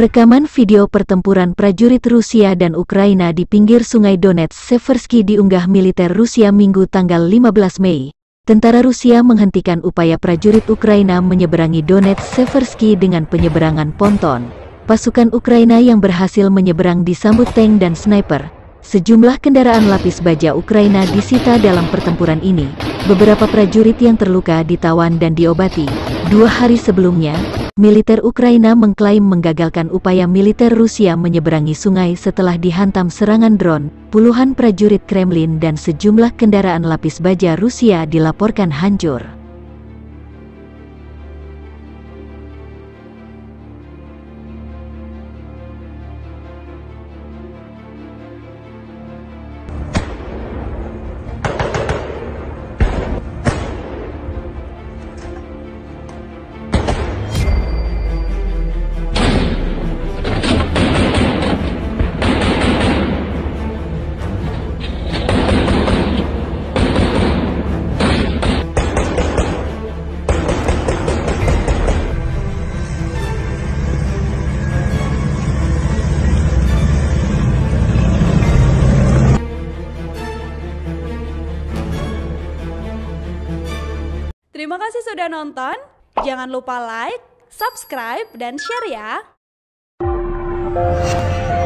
Rekaman video pertempuran prajurit Rusia dan Ukraina di pinggir Sungai Donetsk Seversky diunggah militer Rusia Minggu tanggal 15 Mei. Tentara Rusia menghentikan upaya prajurit Ukraina menyeberangi Donetsk Seversky dengan penyeberangan ponton. Pasukan Ukraina yang berhasil menyeberang disambut tank dan sniper. Sejumlah kendaraan lapis baja Ukraina disita dalam pertempuran ini. Beberapa prajurit yang terluka ditawan dan diobati. 2 hari sebelumnya, militer Ukraina mengklaim menggagalkan upaya militer Rusia menyeberangi sungai setelah dihantam serangan drone. Puluhan prajurit Kremlin dan sejumlah kendaraan lapis baja Rusia dilaporkan hancur. Terima kasih sudah nonton. Jangan lupa like, subscribe, dan share ya.